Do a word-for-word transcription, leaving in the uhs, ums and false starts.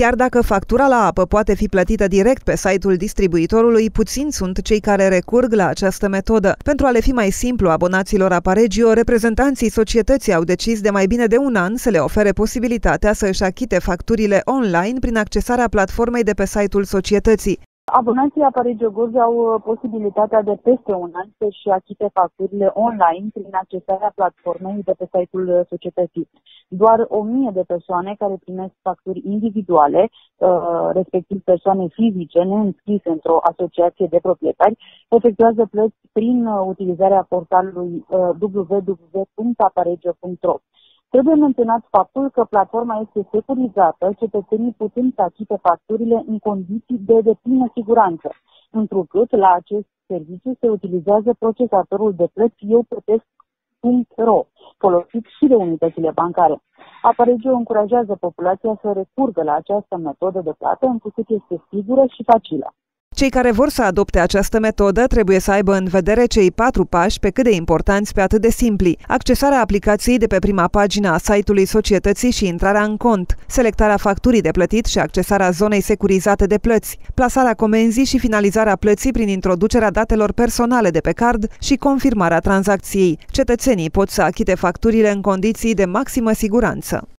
Chiar dacă factura la apă poate fi plătită direct pe site-ul distribuitorului, puțini sunt cei care recurg la această metodă. Pentru a le fi mai simplu abonaților Aparegio, reprezentanții societății au decis de mai bine de un an să le ofere posibilitatea să își achite facturile online prin accesarea platformei de pe site-ul societății. Abonații Aparegio Gorj au posibilitatea de peste un an să-și achite facturile online prin accesarea platformei de pe site-ul societății. Doar o mie de persoane care primesc facturi individuale, respectiv persoane fizice neînscrise într-o asociație de proprietari, efectuează plăți prin utilizarea portalului w w w punct aparegio punct ro. Trebuie menționat faptul că platforma este securizată, cetățenii putând să achite facturile în condiții de deplină siguranță, întrucât la acest serviciu se utilizează procesatorul de plăți eu plătesc punct ro, folosit și de unitățile bancare. Aparegio încurajează populația să recurgă la această metodă de plată, întrucât este sigură și facilă. Cei care vor să adopte această metodă trebuie să aibă în vedere cei patru pași pe cât de importanți pe atât de simpli: accesarea aplicației de pe prima pagină a site-ului societății și intrarea în cont, selectarea facturii de plătit și accesarea zonei securizate de plăți, plasarea comenzii și finalizarea plății prin introducerea datelor personale de pe card și confirmarea tranzacției. Cetățenii pot să achite facturile în condiții de maximă siguranță.